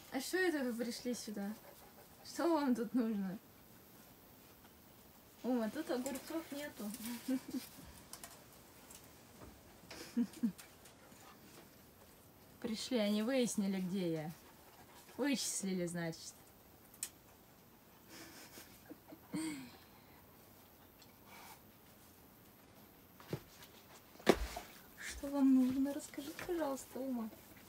А что это вы пришли сюда? Что вам тут нужно? О, а тут огурцов нету. Пришли, они выяснили, где я. Вычислили, значит. Что вам нужно? Расскажи, пожалуйста, Ума.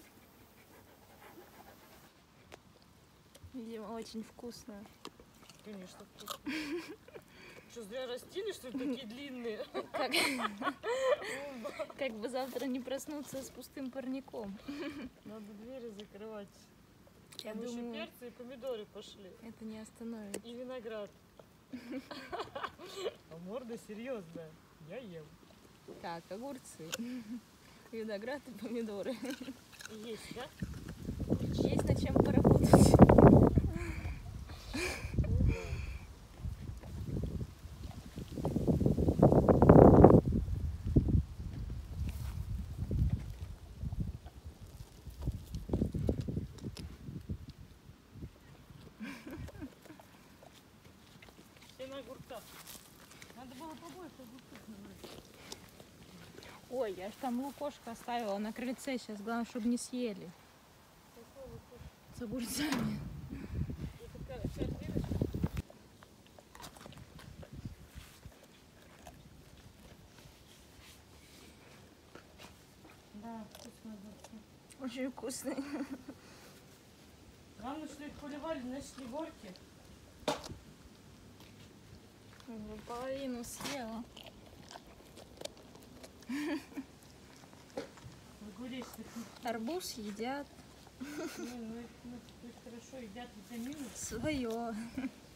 Видимо, очень вкусно. Конечно, вкусно. Что, зря растили, что ли, такие длинные? Как бы завтра не проснуться с пустым парником. Надо двери закрывать. Я Там еще думаю, перцы и помидоры пошли. это не остановит. И виноград. А морда серьезная. Я ем. Так, огурцы, виноград и помидоры. Есть, да? Есть над чем поработать. Все на огурцах. Надо было побольше огурцов набрать. Ой, я ж там лукошко оставила на крыльце сейчас. Главное, чтобы не съели. С огурцами. Да, вкусные огурцы. Очень вкусные. Главное, что их поливали, нашли горки. Половину съела. Огуречных. Арбуз едят Ну, их хорошо едят витамины. свое.